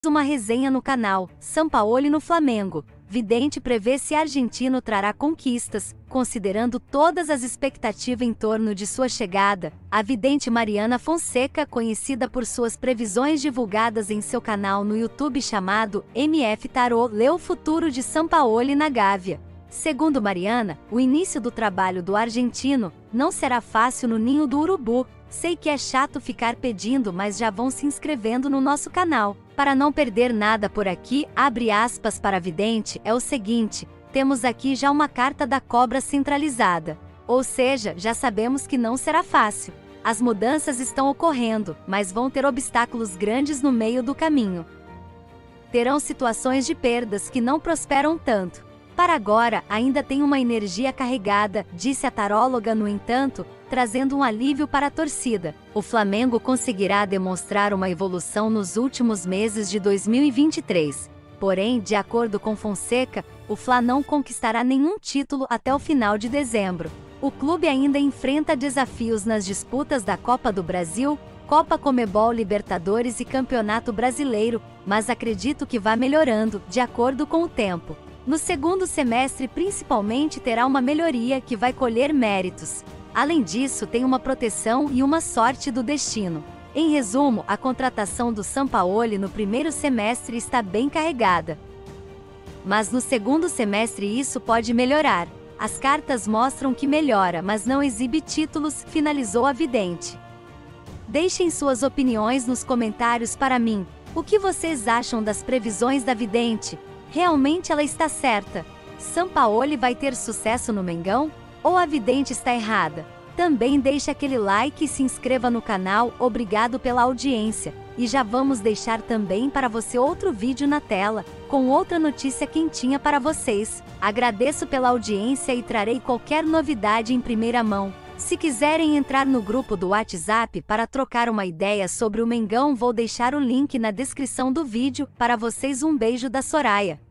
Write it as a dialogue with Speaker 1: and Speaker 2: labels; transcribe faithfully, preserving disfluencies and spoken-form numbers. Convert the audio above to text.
Speaker 1: Uma resenha no canal Sampaoli no Flamengo. Vidente prevê se argentino trará conquistas, considerando todas as expectativas em torno de sua chegada. A vidente Mariana Fonseca, conhecida por suas previsões divulgadas em seu canal no YouTube chamado M F Tarot, lê o futuro de Sampaoli na Gávea. Segundo Mariana, o início do trabalho do argentino não será fácil no ninho do urubu. Sei que é chato ficar pedindo, mas já vão se inscrevendo no nosso canal. Para não perder nada por aqui, abre aspas para a vidente, é o seguinte, temos aqui já uma carta da cobra centralizada. Ou seja, já sabemos que não será fácil. As mudanças estão ocorrendo, mas vão ter obstáculos grandes no meio do caminho. Terão situações de perdas que não prosperam tanto. Para agora, ainda tem uma energia carregada, disse a taróloga, no entanto, trazendo um alívio para a torcida. O Flamengo conseguirá demonstrar uma evolução nos últimos meses de dois mil e vinte e três. Porém, de acordo com Fonseca, o Fla não conquistará nenhum título até o final de dezembro. O clube ainda enfrenta desafios nas disputas da Copa do Brasil, Copa Comebol, Libertadores e Campeonato Brasileiro, mas acredito que vá melhorando, de acordo com o tempo. No segundo semestre principalmente terá uma melhoria que vai colher méritos. Além disso, tem uma proteção e uma sorte do destino. Em resumo, a contratação do Sampaoli no primeiro semestre está bem carregada. Mas no segundo semestre isso pode melhorar. As cartas mostram que melhora, mas não exibe títulos, finalizou a vidente. Deixem suas opiniões nos comentários para mim. O que vocês acham das previsões da vidente? Realmente ela está certa? Sampaoli vai ter sucesso no Mengão? Ou a vidente está errada? Também deixe aquele like e se inscreva no canal, obrigado pela audiência. E já vamos deixar também para você outro vídeo na tela, com outra notícia quentinha para vocês. Agradeço pela audiência e trarei qualquer novidade em primeira mão. Se quiserem entrar no grupo do WhatsApp para trocar uma ideia sobre o Mengão, vou deixar o link na descrição do vídeo. Para vocês, um beijo da Soraya.